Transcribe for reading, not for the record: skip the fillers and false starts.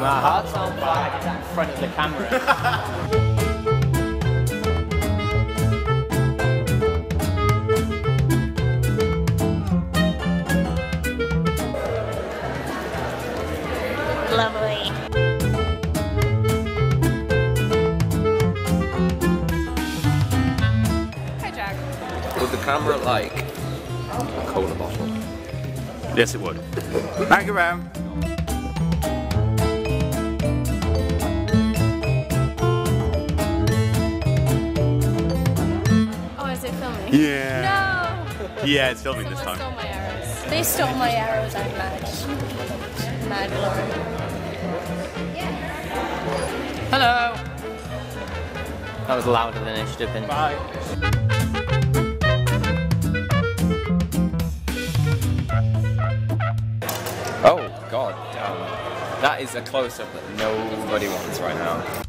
my heart's on fire. I did that in front of the camera. Lovely. Hi, Jack. Would the camera like a cola bottle? Yes, it would. Back around. Oh, is it filming? Yeah. No! Yeah, it's filming this Someone time. stole my arrows. They stole my arrows, I'm mad. Mad Lauren. Hello! That was louder than it should have been. Bye. Oh god, that is a close-up that nobody wants right now.